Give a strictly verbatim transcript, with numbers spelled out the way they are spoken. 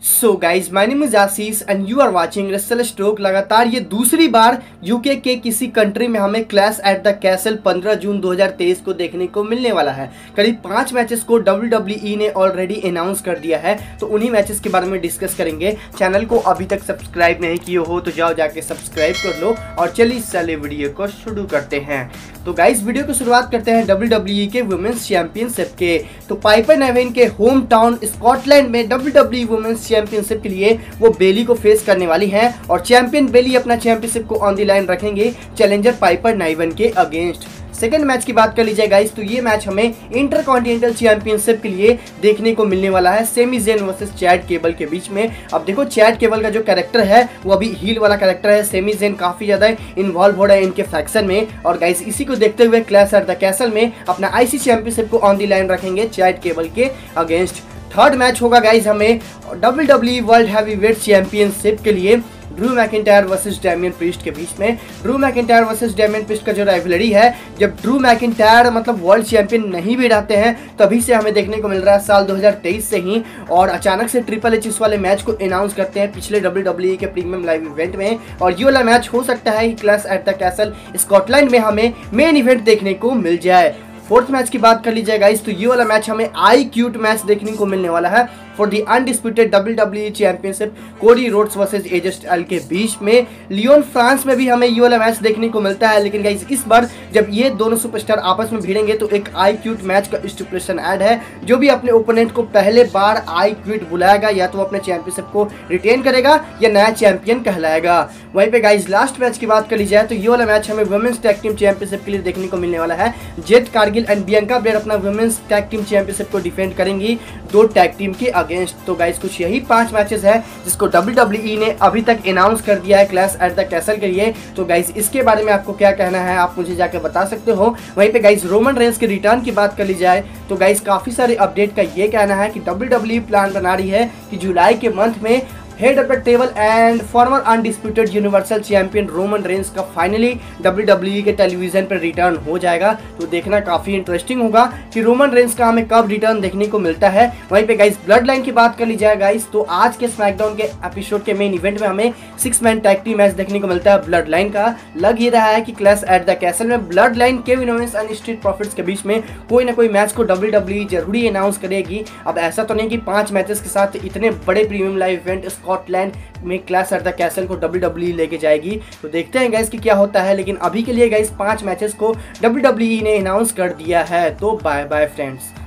So guys my name is Ashish and you are watching wrestle stroke. लगातार ये दूसरी बार UK के किसी कंट्री में हमें क्लैश एट द कैसल पंद्रह जून दो हज़ार तेईस को देखने को मिलने वाला है। करीब पांच मैचेस को डब्ल्यू डब्ल्यू ई ने ऑलरेडी अनाउंस कर दिया है, तो उन्हीं मैचेस के बारे में डिस्कस करेंगे। चैनल को अभी तक सब्सक्राइब नहीं किए हो तो जाओ जाके सब्सक्राइब कर लो और चलिए इस साले वीडियो को शुरू करते हैं। तो गाइस वीडियो को शुरुआत करते हैं डब्ल्यू डब्ल्यू ई के वुमेन्स चैंपियनशिप के। तो पाइपर नेविन के होम टाउन स्कॉटलैंड में W W E women's championship के लिए वो बेली को फेस करने वाली हैं और चैंपियन बेली अपना चैंपियनशिप को ऑन द लाइन रखेंगे चैलेंजर पाइपर नेविन के अगेंस्ट। सेकंड मैच की बात कर ली जाए गाइस, तो ये मैच हमें इंटरकॉन्टिनेंटल चैंपियनशिप के लिए देखने को मिलने वाला है Sami Zayn versus Chad Gable के बीच में। अब देखो चैड केबल का जो कैरेक्टर है वो अभी हील वाला कैरेक्टर है, सेमी जेन काफी ज्यादा इन्वॉल्व हो रहा है इनके फैक्शन में। और गाइस इसी को देखते हुए क्लैश एट द कैसल में अपना आईसी चैंपियनशिप को ऑन द लाइन रखेंगे चैड केबल के अगेंस्ट। थर्ड मैच होगा गाइस हमें W W E world heavyweight championship के लिए Drew McIntyre versus Damian Priest के बीच में। Drew McIntyre versus Damian Priest का जो राइवलरी है, जब ड्रू मैकिंटायर मतलब वर्ल्ड चैंपियन नहीं भी रहते हैं तभी से हमें देखने को मिल रहा है साल दो हज़ार तेईस से ही। और अचानक से ट्रिपल एच इस वाले मैच को अनाउंस करते हैं पिछले डब्ल्यू डब्ल्यू ई के प्रीमियम लाइव इवेंट में, और ये वाला मैच हो सकता है कि clash at the castle Scotland में हमें मेन इवेंट देखने को मिल जाए। फोर्थ मैच की बात कर ली जाए गाइस, तो ये वाला मैच हमें आई क्यूट मैच देखने को मिलने वाला है for the undisputed W W E championship Cody Rhodes versus AJ Styles के बीच में। लियोन फ्रांस में भी हमें ये वाला मैच देखने को मिलता है, लेकिन गाइस इस बार जब ये दोनों सुपरस्टार आपस में भिड़ेंगे तो एक आई क्यूट मैच का स्टिपुलेशन ऐड है। जो भी अपने ओपोनेंट को पहले बार आई क्यूट बुलाएगा या तो अपने चैंपियनशिप को रिटेन करेगा या नया चैंपियन कहलाएगा। वहीं पे गाइस लास्ट मैच की बात कर ली जाए, तो ये वाला मैच हमें वुमेन्स टैग टीम चैंपियनशिप के लिए देखने को मिलने वाला है। Jade Cargill and Bianca Belair अपना वुमेन्स टैग टीम चैंपियनशिप को डिफेंड करेंगी दो टैग टीम के अगेंस्ट। तो गाइस कुछ यही पांच मैचेस है जिसको डब्ल्यू डब्ल्यू ई ने अभी तक अनाउंस कर दिया है क्लैश एट द कैसल के लिए। तो गाइस इसके बारे में आपको क्या कहना है आप मुझे जाकर बता सकते हो। वहीं पे गाइस रोमन रेंस के रिटर्न की बात कर ली जाए, तो गाइस काफी सारे अपडेट का ये कहना है कि डब्ल्यू डब्ल्यू ई प्लान बना रही है कि जुलाई के मंथ में head of the table and former undisputed universal champion Roman Reigns का फाइनली डब्ल्यू डब्ल्यू ई के टेलीविजन पर रिटर्न हो जाएगा। तो देखना काफी इंटरेस्टिंग होगा कि रोमन रेंस का हमें कब रिटर्न देखने को मिलता है। वहीं पे गाइस ब्लड लाइन की बात कर ली जाए गाइस, तो आज के स्मैकडाउन के एपिसोड के मेन इवेंट में हमें six man tag team match देखने को मिलता है ब्लड लाइन का। लग ये रहा है कि क्लैश एट द कैसल में bloodline Kevin Owens and Street Profits के बीच में कोई ना कोई मैच को डब्ल्यू डब्ल्यू ई जरूरी अनाउंस करेगी। अब ऐसा तो नहीं कि पांच मैचेस के साथ इतने बड़े प्रीमियम लाइव इवेंट स्कॉटलैंड में क्लैश एट द कैसल को डब्ल्यू डब्ल्यू ई लेके जाएगी। तो देखते हैं गाइस कि क्या होता है, लेकिन अभी के लिए गाइस पांच मैचेस को डब्ल्यू डब्ल्यू ई ने अनाउंस कर दिया है। तो बाय बाय फ्रेंड्स।